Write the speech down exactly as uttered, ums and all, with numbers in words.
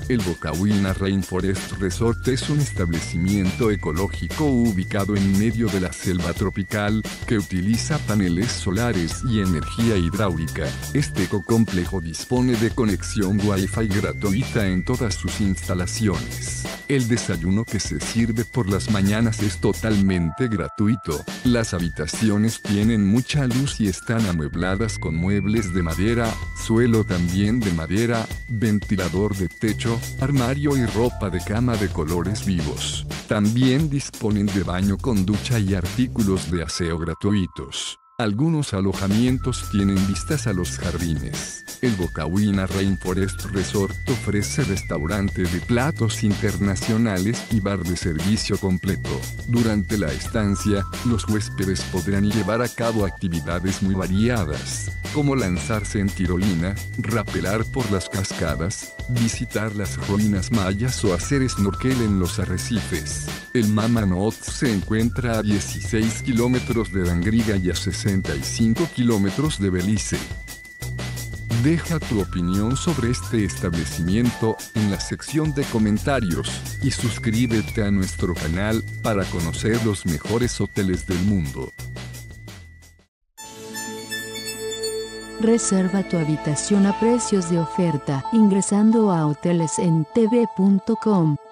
El Bocauina Rainforest Resort es un establecimiento ecológico ubicado en medio de la selva tropical, que utiliza paneles solares y energía hidráulica. Este ecocomplejo dispone de conexión Wi-Fi gratuita en todas sus instalaciones. El desayuno que se sirve por las mañanas es totalmente gratuito. Las habitaciones tienen mucha luz y están amuebladas con muebles de madera, suelo también de madera, ventilador de techo, armario y ropa de cama de colores vivos. También disponen de baño con ducha y artículos de aseo gratuitos. Algunos alojamientos tienen vistas a los jardines. El Bocauina Rainforest Resort ofrece restaurante de platos internacionales y bar de servicio completo. Durante la estancia, los huéspedes podrán llevar a cabo actividades muy variadas, como lanzarse en tirolina, rapelar por las cascadas, visitar las ruinas mayas o hacer snorkel en los arrecifes. El Mama Not se encuentra a dieciséis kilómetros de Dangriga y a sesenta y cinco kilómetros de Belice. Deja tu opinión sobre este establecimiento en la sección de comentarios y suscríbete a nuestro canal para conocer los mejores hoteles del mundo. Reserva tu habitación a precios de oferta ingresando a hoteles en t v punto com.